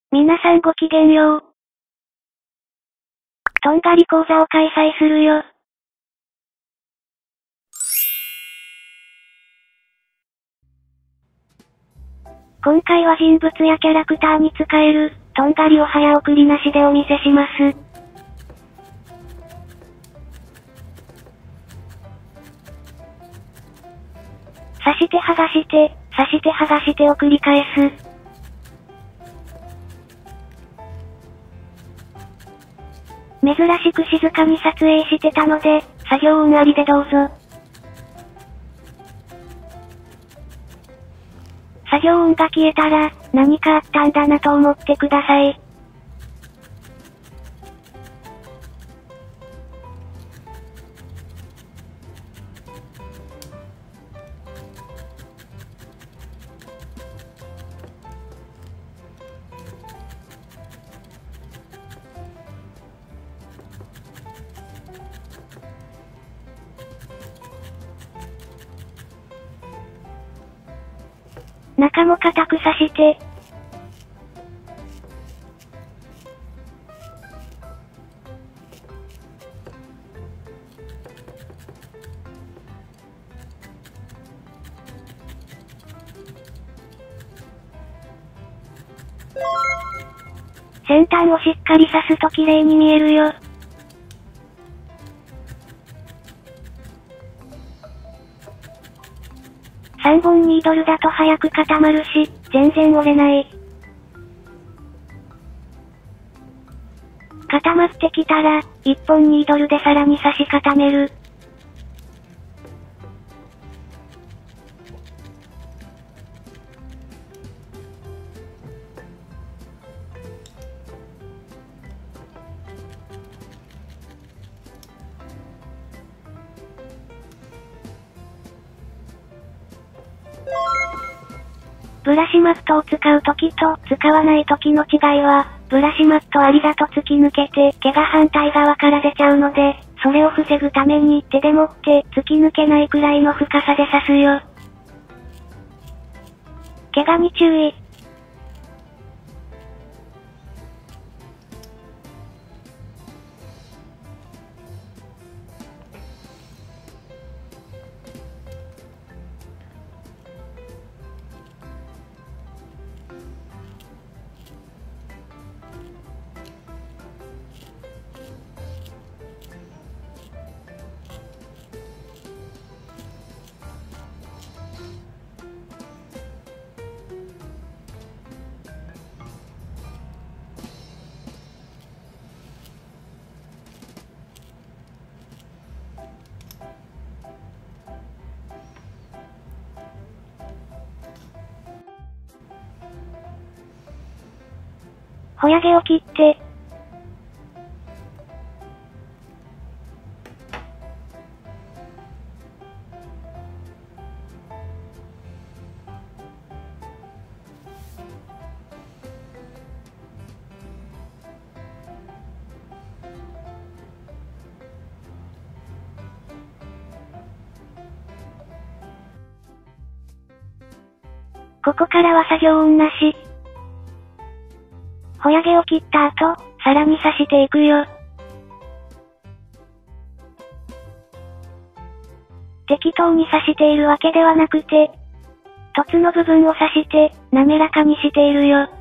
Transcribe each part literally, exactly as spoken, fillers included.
皆さんごきげんよう。とんがり講座を開催するよ。今回は人物やキャラクターに使える、とんがりを早送りなしでお見せします。刺して剥がして、刺して剥がしてを繰り返す。珍しく静かに撮影してたので、作業音ありでどうぞ。作業音が消えたら、何かあったんだなと思ってください。中も固く刺して、先端をしっかり刺すと綺麗に見えるよ。さんぼんニードルだと早く固まるし、全然折れない。固まってきたら、いっぽんニードルでさらに刺し固める。ブラシマットを使うときと使わないときの違いは、ブラシマットありだと突き抜けて毛が反対側から出ちゃうので、それを防ぐために手で持って突き抜けないくらいの深さで刺すよ。怪我に注意。ほや毛を切って、ここからは作業音なし。ほや毛を切った後、さらに刺していくよ。適当に刺しているわけではなくて、凸の部分を刺して、滑らかにしているよ。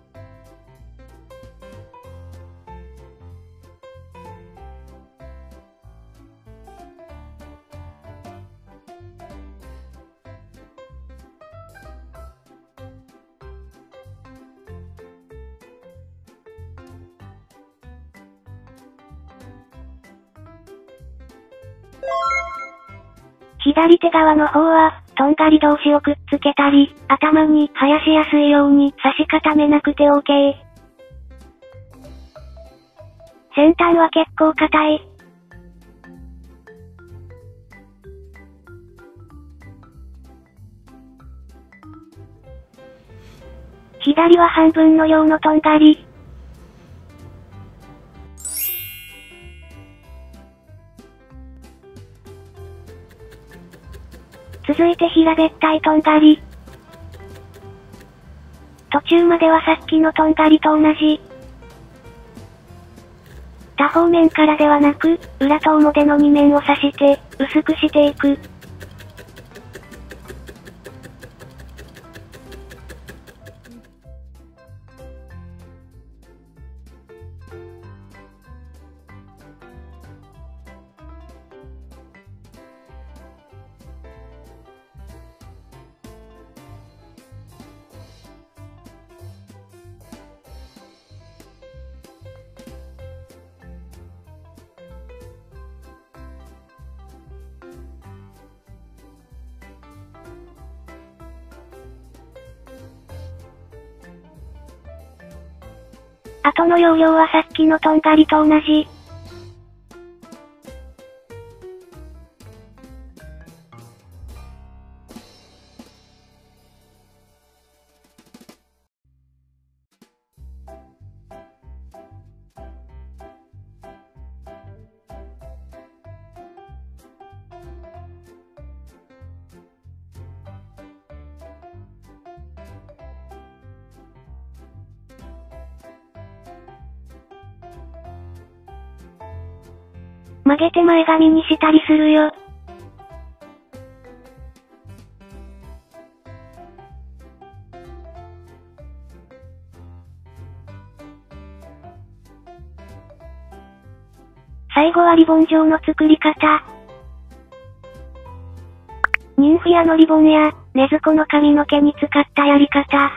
左手側の方は、とんがり同士をくっつけたり、頭に生やしやすいように刺し固めなくて OK。先端は結構硬い。左は半分の用のとんがり。続いて平べったいとんがり。 途中まではさっきのとんがりと同じ。多方面からではなく、裏と表のに面を刺して、薄くしていく。後の要領はさっきのとんがりと同じ。曲げて前髪にしたりするよ。最後はリボン状の作り方。ニンフヤのリボンや、ネズコの髪の毛に使ったやり方。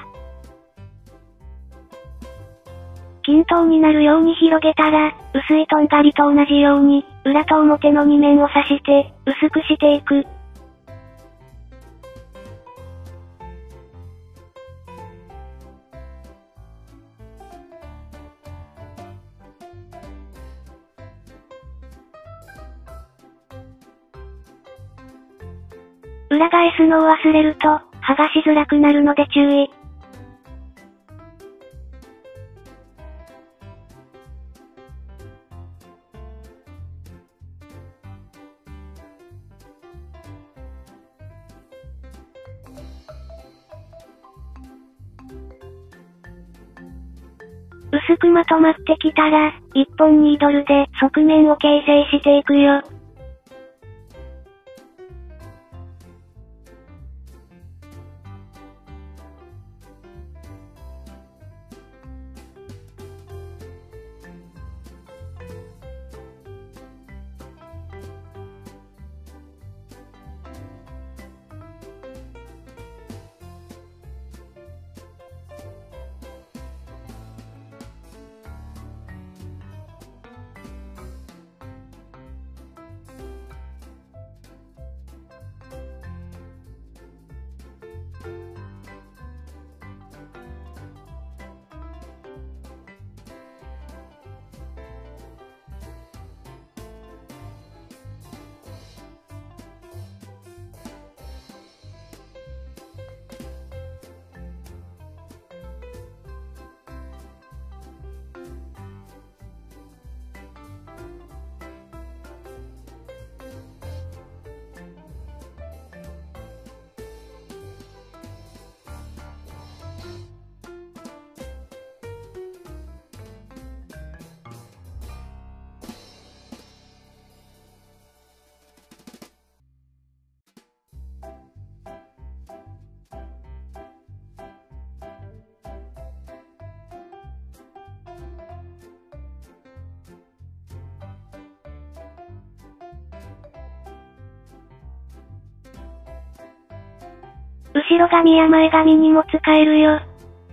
均等になるように広げたら、薄いとんがりと同じように、裏と表のに面を刺して、薄くしていく。裏返すのを忘れると、剥がしづらくなるので注意。薄くまとまってきたら、いっぽんニードルで側面を形成していくよ。後ろ髪や前髪にも使えるよ。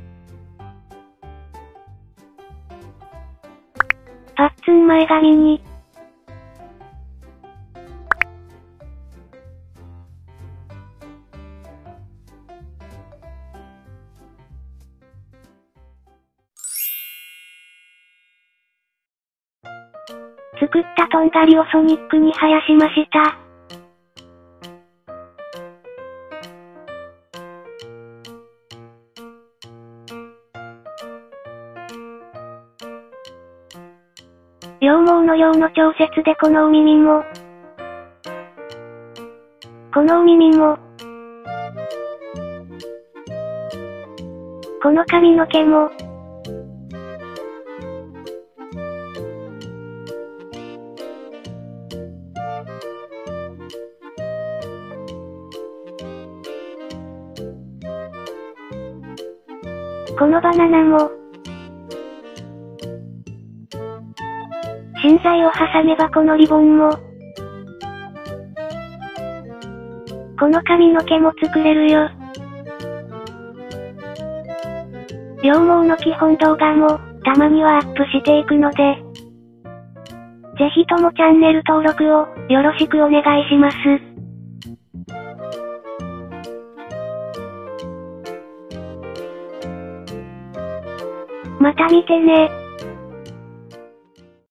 パッツン前髪に。作ったとんがりをソニックに生やしました。羊毛の用の調節でこのお耳も、このお耳も、 この髪の毛も、このバナナも、芯材を挟めばこのリボンも、この髪の毛も作れるよ。羊毛の基本動画も、たまにはアップしていくので、ぜひともチャンネル登録を、よろしくお願いします。また見てね。